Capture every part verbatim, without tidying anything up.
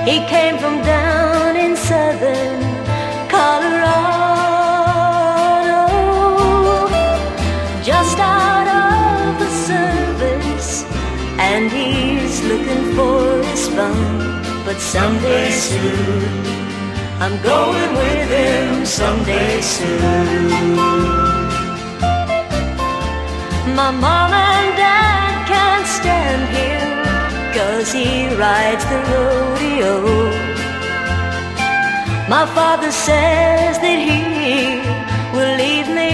He came from down in southern Colorado, just out of the service, and he's looking for his fun. But someday soon, I'm going with him someday soon. My mom and dad can't stand him, 'cause he rides the rodeo. My father says that he will leave me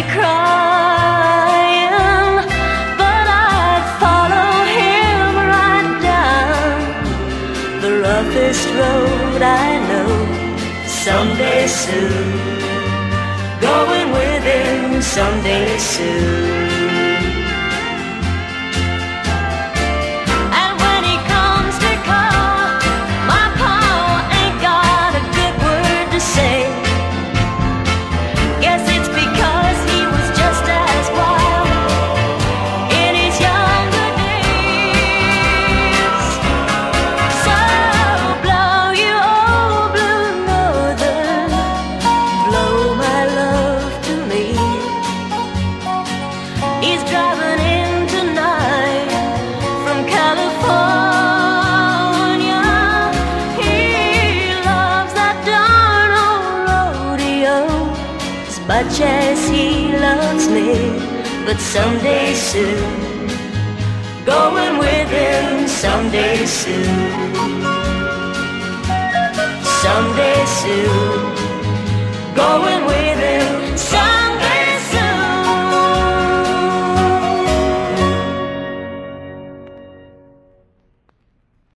crying, but I'd follow him right down the roughest road I know. Someday soon, going with him someday soon. He's driving in tonight from California. He loves that darn old rodeo as much as he loves me. But someday soon, going with him someday soon. Someday soon.